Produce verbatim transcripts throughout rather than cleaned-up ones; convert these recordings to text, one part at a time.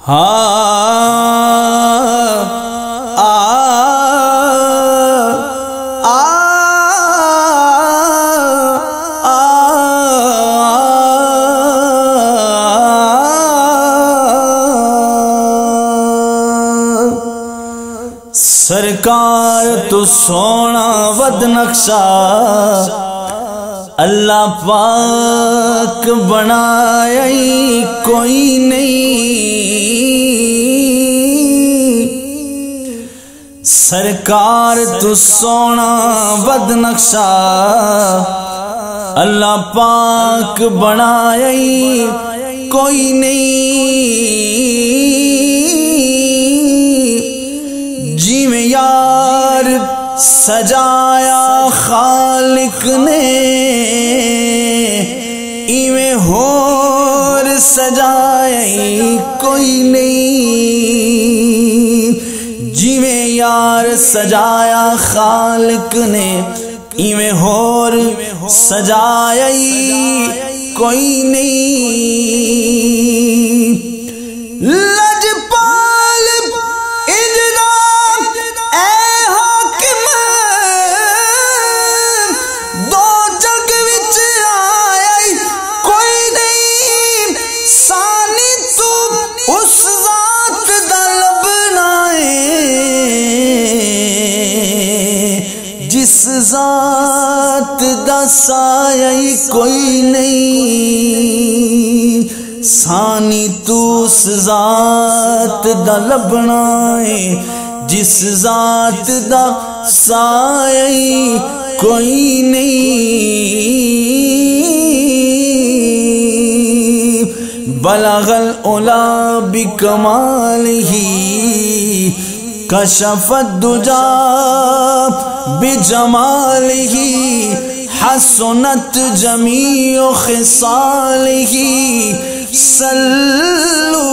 سرکار تو سونا ود نقشہ اللہ پاک بنایا ہی کوئی نہیں، سرکار تو سونا ود نقشہ اللہ پاک بنایا ہی کوئی نہیں، جی میں یار سجایا خالق نے ایویں ہور سجایا کوئی نہیں، جی میں یار سجایا خالق نے ایویں ہور سجایا کوئی نہیں، لجپال اجرا اے حاکم دو جگ وچ آیا کوئی نہیں، ثانی تو اس ذات دا لبنا ہے جس ذات دا سایہ کوئی نہیں، ثانی تو اس ذات دا لبنا ہے جس ذات دا سایہ کوئی نہیں، بلغ العلا بکمالہ کشف الدجا بجمالہ حسنت جمیع خصالہ صلو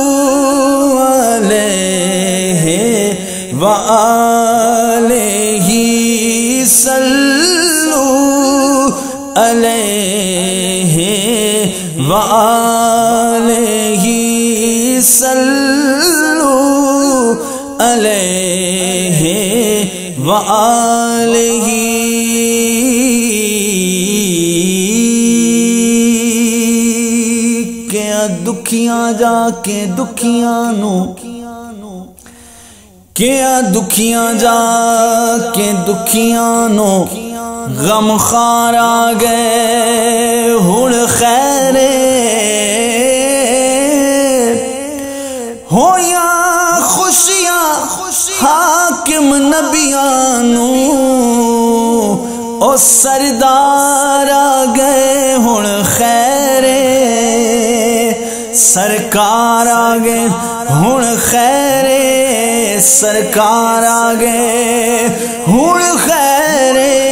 علیہ وآلہ صلو علیہ وآلہ صلو علیہ وآلہ۔ دکھیاں جا کے دکھیاں نو کیا دکھیاں جا کے دکھیاں نو غم خار آ گئے ہن خیرے ہویاں خوشیاں حاکم نبیاں نو او سردار آ گئے ہن خیرے، سرکار آگے ہن خیرے، سرکار آگے ہن خیرے،